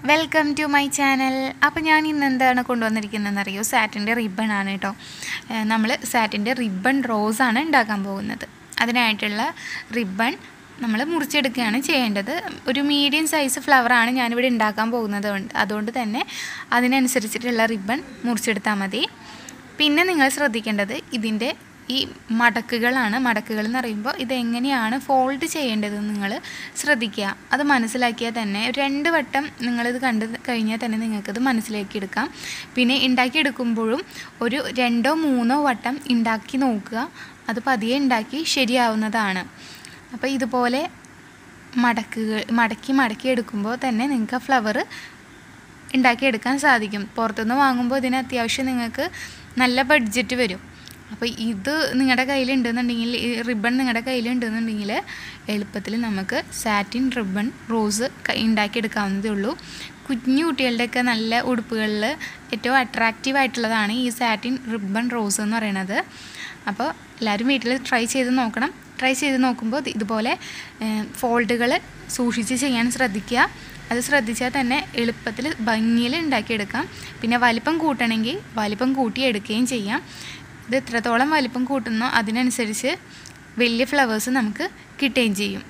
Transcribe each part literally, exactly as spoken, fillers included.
Welcome to my channel. അപ്പോൾ ഞാൻ ഇന്ന് എന്താണ് കൊണ്ടുവന്നിരിക്കുന്നതെന്ന് അറിയോ? സാറ്റിൻ്റെ റിബൺ ആണ് കേട്ടോ. നമ്മൾ സാറ്റിൻ്റെ റിബൺ റോസാണ് ഉണ്ടാക്കാൻ പോകുന്നത്. അതിനായിട്ടുള്ള റിബൺ നമ്മൾ മുറിച്ചെടുക്കുകയാണ് ചെയ്യേണ്ടത്. ഒരു മീഡിയം സൈസ് ഫ്ലവറാണ് ഞാനിവിടെ ഉണ്ടാക്കാൻ പോകുന്നത്. അതുകൊണ്ട് തന്നെ അതിനനുസരിച്ചിട്ടുള്ള റിബൺ മുറിച്ചെടുത്താൽ മതി. പിന്നെ നിങ്ങൾ ശ്രദ്ധിക്കേണ്ടത് ഇതിൻ്റെ ഈ മടക്കുകളാണ്. മടക്കുകൾ എന്ന് പറയുമ്പോൾ ഇതെങ്ങനെയാണ് ഫോൾഡ് ചെയ്യേണ്ടതെന്ന് നിങ്ങൾ ശ്രദ്ധിക്കുക. അത് മനസ്സിലാക്കിയാൽ തന്നെ രണ്ട് വട്ടം നിങ്ങളിത് കണ്ടു കഴിഞ്ഞാൽ തന്നെ നിങ്ങൾക്കത് മനസ്സിലാക്കിയെടുക്കാം. പിന്നെ ഉണ്ടാക്കിയെടുക്കുമ്പോഴും ഒരു രണ്ടോ മൂന്നോ വട്ടം ഉണ്ടാക്കി നോക്കുക. അത് പതിയെ ഉണ്ടാക്കി ശരിയാവുന്നതാണ്. അപ്പോൾ ഇതുപോലെ മടക്കുകൾ മടക്കി മടക്കി എടുക്കുമ്പോൾ തന്നെ നിങ്ങൾക്ക് ആ ഫ്ലവർ ഉണ്ടാക്കിയെടുക്കാൻ സാധിക്കും. പുറത്തുനിന്ന് വാങ്ങുമ്പോൾ ഇതിന് അത്യാവശ്യം നിങ്ങൾക്ക് നല്ല ബഡ്ജറ്റ് വരും. അപ്പോൾ ഇത് നിങ്ങളുടെ കയ്യിലുണ്ടെന്നുണ്ടെങ്കിൽ, ഈ റിബൺ നിങ്ങളുടെ കയ്യിലുണ്ടെന്നുണ്ടെങ്കിൽ എളുപ്പത്തിൽ നമുക്ക് സാറ്റിൻ റിബൺ റോസ് ഉണ്ടാക്കിയെടുക്കാവുന്നതേ ഉള്ളൂ. കുഞ്ഞു കുട്ടികളുടെയൊക്കെ നല്ല ഉടുപ്പുകളിൽ ഏറ്റവും അട്രാക്റ്റീവ് ആയിട്ടുള്ളതാണ് ഈ സാറ്റിൻ റിബൺ റോസ് എന്ന് പറയുന്നത്. അപ്പോൾ എല്ലാവരും വീട്ടിൽ ട്രൈ ചെയ്ത് നോക്കണം. ട്രൈ ചെയ്ത് നോക്കുമ്പോൾ ഇതുപോലെ ഫോൾഡുകൾ സൂക്ഷിച്ച് ചെയ്യാൻ ശ്രദ്ധിക്കുക. അത് ശ്രദ്ധിച്ചാൽ തന്നെ എളുപ്പത്തിൽ ഭംഗിയിൽ ഉണ്ടാക്കിയെടുക്കാം. പിന്നെ വലിപ്പം കൂട്ടണമെങ്കിൽ വലിപ്പം കൂട്ടിയെടുക്കുകയും ചെയ്യാം. ഇത് എത്രത്തോളം വലിപ്പം കൂട്ടുന്നോ അതിനനുസരിച്ച് വലിയ ഫ്ലവേഴ്സ് നമുക്ക് കിട്ടുകയും ചെയ്യും.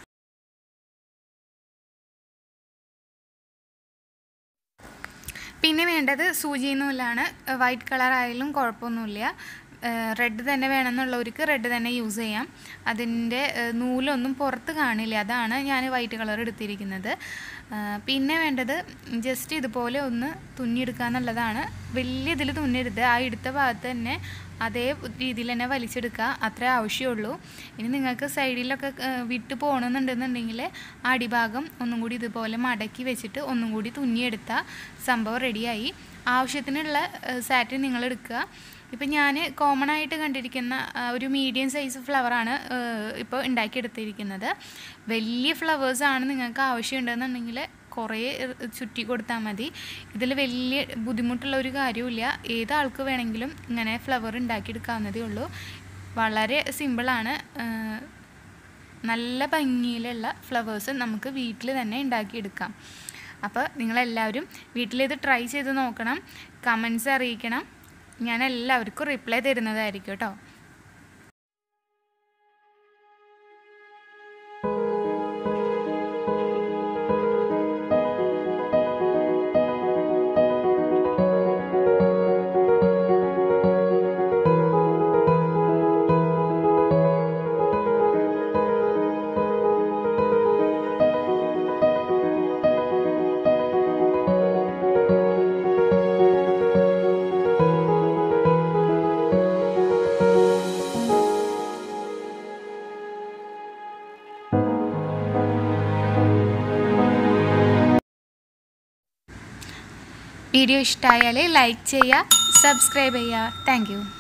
പിന്നെ വേണ്ടത് സൂചി നൂലാണ്. വൈറ്റ് കളറായാലും കുഴപ്പമൊന്നുമില്ല. റെഡ് തന്നെ വേണമെന്നുള്ളവർക്ക് റെഡ് തന്നെ യൂസ് ചെയ്യാം. അതിൻ്റെ നൂലൊന്നും പുറത്ത് കാണില്ല, അതാണ് ഞാൻ വൈറ്റ് കളർ എടുത്തിരിക്കുന്നത്. പിന്നെ വേണ്ടത് ജസ്റ്റ് ഇതുപോലെ ഒന്ന് തുന്നിയെടുക്കുക എന്നുള്ളതാണ്. വലിയ ഇതിൽ തുന്നിയെടുത്ത് ആ എടുത്ത ഭാഗത്ത് തന്നെ അതേ രീതിയിൽ തന്നെ വലിച്ചെടുക്കുക, അത്രേ ആവശ്യമുള്ളൂ. ഇനി നിങ്ങൾക്ക് സൈഡിലൊക്കെ വിട്ട് പോകണമെന്നുണ്ടെന്നുണ്ടെങ്കിൽ അടിഭാഗം ഒന്നും കൂടി ഇതുപോലെ മടക്കി വെച്ചിട്ട് ഒന്നും കൂടി തുന്നിയെടുത്താൽ സംഭവം റെഡിയായി. ആവശ്യത്തിനുള്ള സാറ്റിൻ നിങ്ങൾ എടുക്കുക. ഇപ്പം ഞാൻ കോമൺ ആയിട്ട് കണ്ടിരിക്കുന്ന ഒരു മീഡിയം സൈസ് ഫ്ലവറാണ് ഇപ്പോൾ ഉണ്ടാക്കിയെടുത്തിരിക്കുന്നത്. വലിയ ഫ്ലവേഴ്സാണ് നിങ്ങൾക്ക് ആവശ്യമുണ്ടെന്നുണ്ടെങ്കിൽ കുറേ ചുറ്റി കൊടുത്താൽ മതി. ഇതിൽ വലിയ ബുദ്ധിമുട്ടുള്ള ഒരു കാര്യമില്ല. ഏതാൾക്ക് വേണമെങ്കിലും ഇങ്ങനെ ഫ്ലവർ ഉണ്ടാക്കിയെടുക്കാവുന്നതേ ഉള്ളൂ. വളരെ സിമ്പിളാണ്. നല്ല ഭംഗിയിലുള്ള ഫ്ലവേഴ്സ് നമുക്ക് വീട്ടിൽ തന്നെ ഉണ്ടാക്കിയെടുക്കാം. അപ്പോൾ നിങ്ങളെല്ലാവരും വീട്ടിലിത് ട്രൈ ചെയ്ത് നോക്കണം. കമൻസ് അറിയിക്കണം. ഞാൻ എല്ലാവർക്കും റിപ്ലൈ തരുന്നതായിരിക്കും കേട്ടോ. വീഡിയോ ഇഷ്ടമായാൽ ലൈക്ക് ചെയ്യുക, സബ്സ്ക്രൈബ് ചെയ്യുക. Thank U.